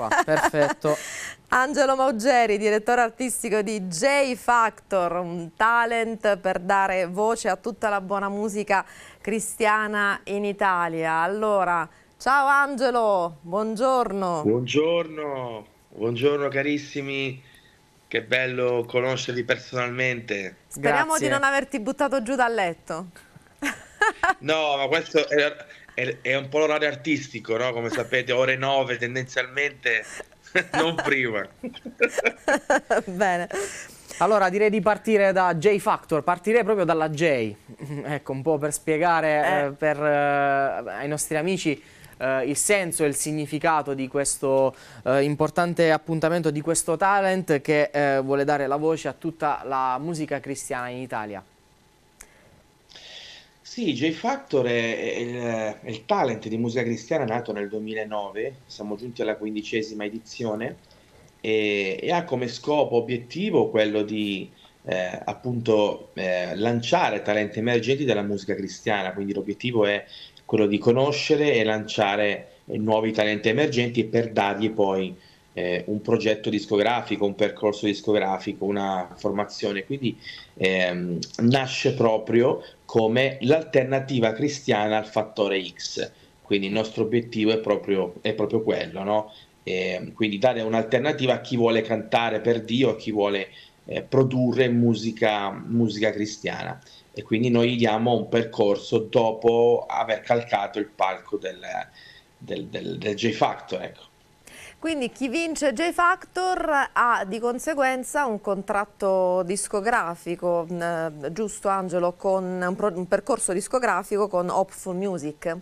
qua, perfetto. Angelo Maugeri, direttore artistico di J Factor, un talent per dare voce a tutta la buona musica cristiana in Italia. Allora, ciao Angelo, buongiorno. Buongiorno carissimi, che bello conoscervi personalmente. Speriamo di Grazie. non averti buttato giù dal letto. No, ma questo è un po' l'orario artistico, no? Come sapete, ore 9 tendenzialmente, non prima. Bene. Allora direi di partire da J Factor, partirei proprio dalla J, ecco un po' per spiegare ai nostri amici il senso e il significato di questo importante appuntamento, di questo talent che vuole dare la voce a tutta la musica cristiana in Italia. Sì, J Factor è il talent di musica cristiana nato nel 2009, siamo giunti alla 15ª edizione e ha come scopo obiettivo quello di lanciare talenti emergenti della musica cristiana, quindi l'obiettivo è quello di conoscere e lanciare nuovi talenti emergenti per dargli poi un progetto discografico, un percorso discografico, una formazione. Quindi nasce proprio come l'alternativa cristiana al fattore X. Quindi il nostro obiettivo è proprio quello, no? Quindi dare un'alternativa a chi vuole cantare per Dio, a chi vuole produrre musica cristiana. E quindi noi diamo un percorso dopo aver calcato il palco del J Factor, ecco. Quindi chi vince J Factor ha di conseguenza un contratto discografico, giusto Angelo, con un percorso discografico con Hopeful Music.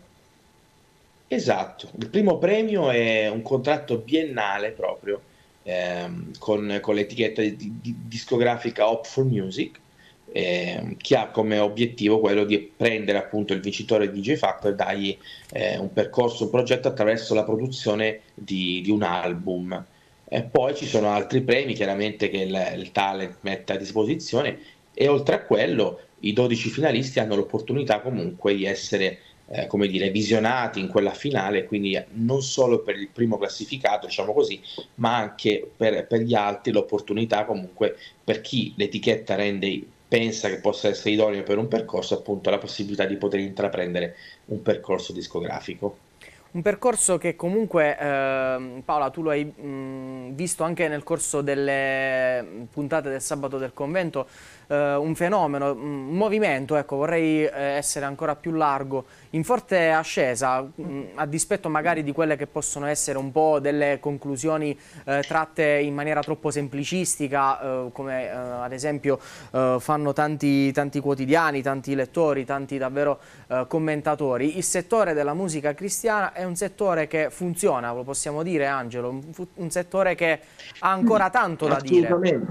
Esatto, il primo premio è un contratto biennale proprio con l'etichetta discografica Hopeful Music, che ha come obiettivo quello di prendere appunto il vincitore di J Factor e dargli un percorso, un progetto attraverso la produzione di un album. E poi ci sono altri premi chiaramente che il talent mette a disposizione e oltre a quello i 12 finalisti hanno l'opportunità comunque di essere come dire, visionati in quella finale, quindi non solo per il primo classificato, diciamo così, ma anche per gli altri l'opportunità comunque per chi l'etichetta pensa che possa essere idoneo per un percorso, appunto la possibilità di poter intraprendere un percorso discografico. Un percorso che comunque, Paola, tu lo hai visto anche nel corso delle puntate del sabato del convento, un fenomeno, un movimento, ecco, vorrei essere ancora più largo, in forte ascesa, a dispetto magari di quelle che possono essere un po' delle conclusioni tratte in maniera troppo semplicistica, come ad esempio fanno tanti quotidiani, tanti lettori, tanti davvero commentatori. Il settore della musica cristiana è un settore che funziona, lo possiamo dire Angelo, un settore che ha ancora tanto da dire.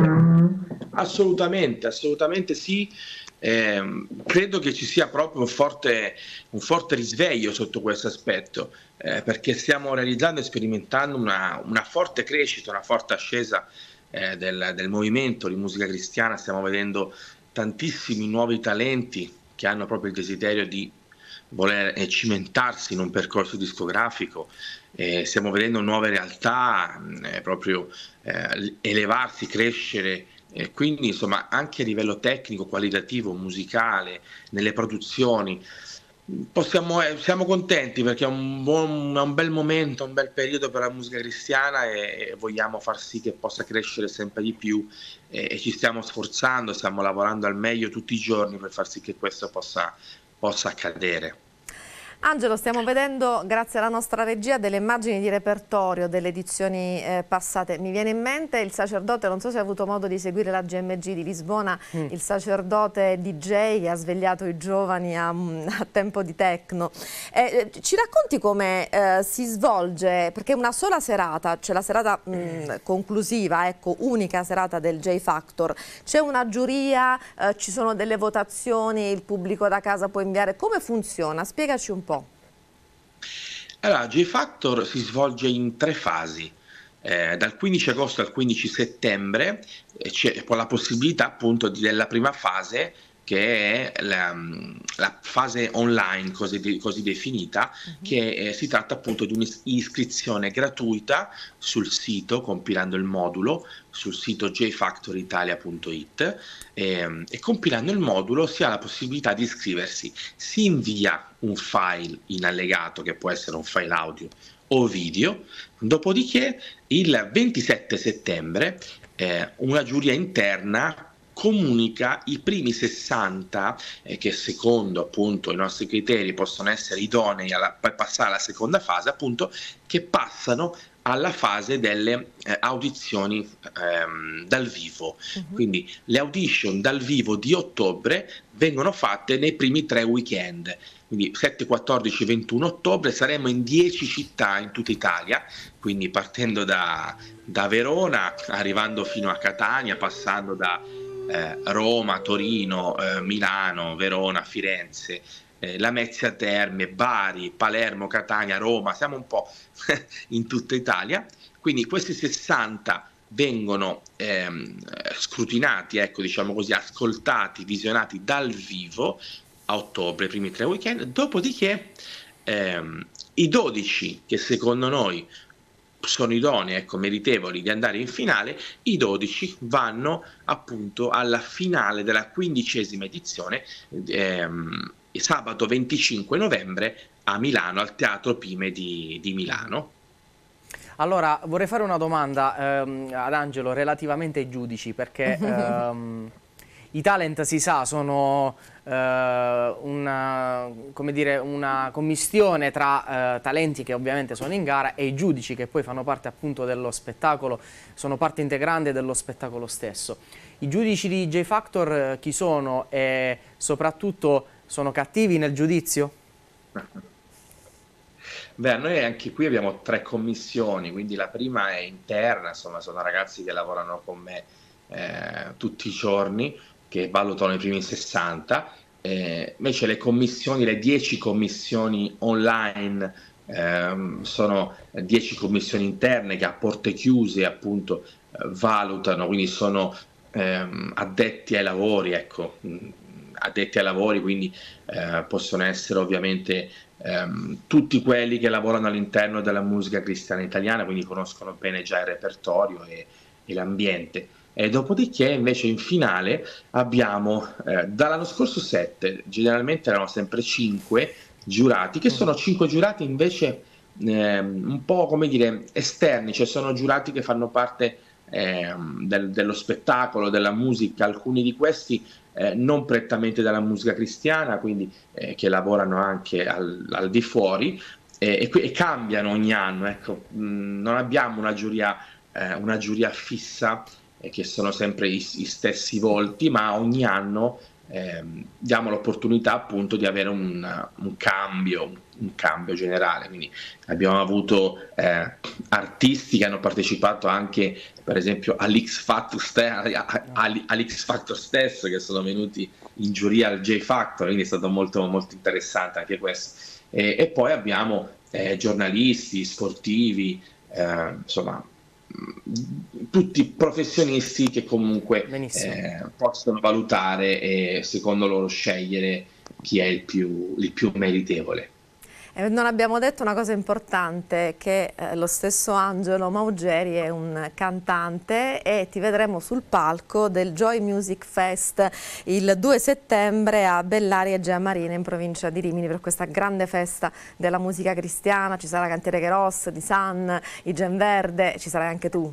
Assolutamente sì. Credo che ci sia proprio un forte risveglio sotto questo aspetto, perché stiamo realizzando e sperimentando una forte crescita, una forte ascesa del movimento di musica cristiana. Stiamo vedendo tantissimi nuovi talenti che hanno proprio il desiderio di voler cimentarsi in un percorso discografico. Stiamo vedendo nuove realtà proprio elevarsi, crescere. Quindi insomma anche a livello tecnico, qualitativo, musicale, nelle produzioni siamo contenti perché è un bel momento, un bel periodo per la musica cristiana e vogliamo far sì che possa crescere sempre di più e ci stiamo sforzando, stiamo lavorando al meglio tutti i giorni per far sì che questo possa accadere. Angelo, stiamo vedendo, grazie alla nostra regia, delle immagini di repertorio delle edizioni passate. Mi viene in mente il sacerdote, non so se hai avuto modo di seguire la GMG di Lisbona, il sacerdote DJ che ha svegliato i giovani a tempo di techno. Ci racconti come si svolge, perché una sola serata, cioè la serata conclusiva, ecco, unica serata del J Factor, c'è una giuria, ci sono delle votazioni, il pubblico da casa può inviare, come funziona? Spiegaci un po'. Allora, J Factor si svolge in 3 fasi. Dal 15 agosto al 15 settembre c'è poi la possibilità appunto della prima fase che è la fase online così definita, che si tratta appunto di un'iscrizione gratuita sul sito, compilando il modulo, sul sito jfactoritalia.it, e compilando il modulo si ha la possibilità di iscriversi, si invia un file in allegato, che può essere un file audio o video, dopodiché il 27 settembre una giuria interna comunica i primi 60 che secondo appunto i nostri criteri possono essere idonei per passare alla seconda fase, appunto, che passano alla fase delle audizioni dal vivo. Quindi le audition dal vivo di ottobre vengono fatte nei primi 3 weekend, quindi 7, 14, 21 ottobre saremo in 10 città in tutta Italia, quindi partendo da Verona, arrivando fino a Catania, passando da Roma, Torino, Milano, Verona, Firenze, Lamezia Terme, Bari, Palermo, Catania, Roma, siamo un po' in tutta Italia. Quindi questi 60 vengono scrutinati, ecco, diciamo così, ascoltati, visionati dal vivo a ottobre, i primi 3 weekend, dopodiché i 12 che secondo noi sono idonei, ecco, meritevoli di andare in finale, i 12 vanno appunto alla finale della 15ª edizione, sabato 25 novembre a Milano, al Teatro Pime di Milano. Allora, vorrei fare una domanda ad Angelo relativamente ai giudici, perché i talent, si sa, sono come dire, una commistione tra talenti che ovviamente sono in gara e i giudici che poi fanno parte appunto dello spettacolo, sono parte integrante dello spettacolo stesso. I giudici di J Factor chi sono e soprattutto sono cattivi nel giudizio? Beh, noi anche qui abbiamo 3 commissioni, quindi la prima è interna, insomma sono ragazzi che lavorano con me tutti i giorni, che valutano i primi 60, invece le commissioni, le 10 commissioni online, sono 10 commissioni interne che a porte chiuse appunto valutano, quindi sono addetti ai lavori, ecco, addetti ai lavori, quindi possono essere ovviamente tutti quelli che lavorano all'interno della musica cristiana italiana, quindi conoscono bene già il repertorio e l'ambiente. E dopodiché invece in finale abbiamo dall'anno scorso 7, generalmente erano sempre 5 giurati, che sono 5 giurati invece un po' come dire esterni, cioè sono giurati che fanno parte dello spettacolo, della musica, alcuni di questi non prettamente dalla musica cristiana, quindi che lavorano anche al di fuori e cambiano ogni anno, ecco. Non abbiamo una giuria fissa che sono sempre i stessi volti, ma ogni anno diamo l'opportunità appunto di avere un cambio generale. Quindi abbiamo avuto artisti che hanno partecipato anche per esempio all'X Factor stesso, che sono venuti in giuria al J Factor, quindi è stato molto, molto interessante anche questo. E poi abbiamo giornalisti, sportivi, insomma tutti professionisti che comunque possono valutare e secondo loro scegliere chi è il più meritevole. Non abbiamo detto una cosa importante, che lo stesso Angelo Maugeri è un cantante e ti vedremo sul palco del Joy Music Fest il 2 settembre a Bellaria e Giamarina in provincia di Rimini per questa grande festa della musica cristiana. Ci sarà Cantiere Keros, di San, i Gen Verde, ci sarai anche tu.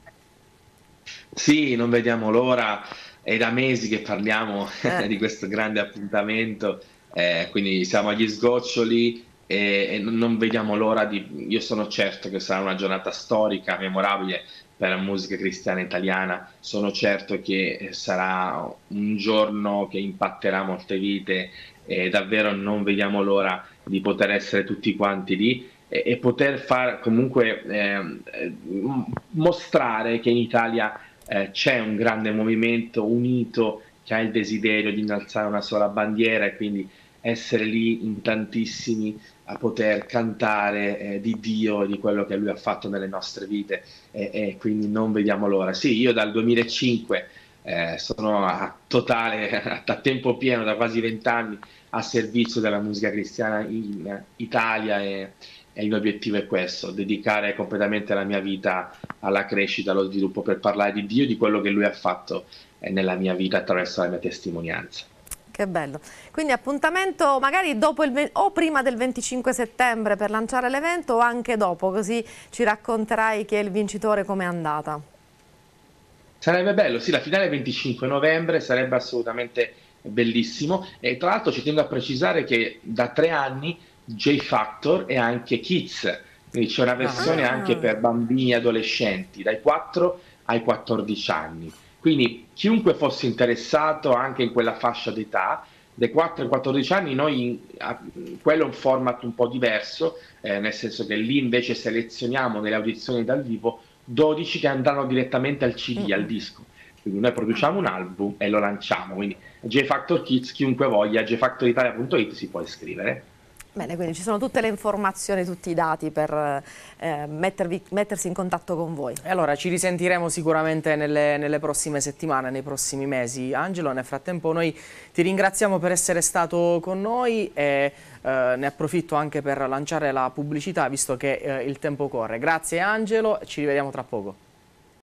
Sì, non vediamo l'ora, è da mesi che parliamo di questo grande appuntamento, quindi siamo agli sgoccioli e non vediamo l'ora io sono certo che sarà una giornata storica, memorabile per la musica cristiana italiana, sono certo che sarà un giorno che impatterà molte vite e davvero non vediamo l'ora di poter essere tutti quanti lì e poter far comunque mostrare che in Italia c'è un grande movimento unito che ha il desiderio di innalzare una sola bandiera e quindi essere lì in tantissimi a poter cantare di Dio e di quello che Lui ha fatto nelle nostre vite e quindi non vediamo l'ora. Sì, io dal 2005 sono a tempo pieno da quasi 20 anni a servizio della musica cristiana in Italia e il mio obiettivo è questo, dedicare completamente la mia vita alla crescita, allo sviluppo per parlare di Dio, di quello che Lui ha fatto nella mia vita attraverso la mia testimonianza. Che bello. Quindi appuntamento magari dopo o prima del 25 settembre per lanciare l'evento o anche dopo, così ci racconterai chi è il vincitore, com'è andata. Sarebbe bello, sì, la finale 25 novembre sarebbe assolutamente bellissimo e tra l'altro ci tengo a precisare che da 3 anni J Factor è anche Kids, quindi c'è una versione anche per bambini e adolescenti dai 4 ai 14 anni. Quindi chiunque fosse interessato anche in quella fascia d'età, dai 4 ai 14 anni, quello è un format un po' diverso, nel senso che lì invece selezioniamo nelle audizioni dal vivo 12 che andranno direttamente al CD, al disco. Quindi noi produciamo un album e lo lanciamo, quindi J Factor Kids, chiunque voglia, jfactoritalia.it si può iscrivere. Bene, quindi ci sono tutte le informazioni, tutti i dati per mettersi in contatto con voi. E allora ci risentiremo sicuramente nelle prossime settimane, nei prossimi mesi. Angelo, nel frattempo noi ti ringraziamo per essere stato con noi e ne approfitto anche per lanciare la pubblicità visto che il tempo corre. Grazie Angelo, ci rivediamo tra poco.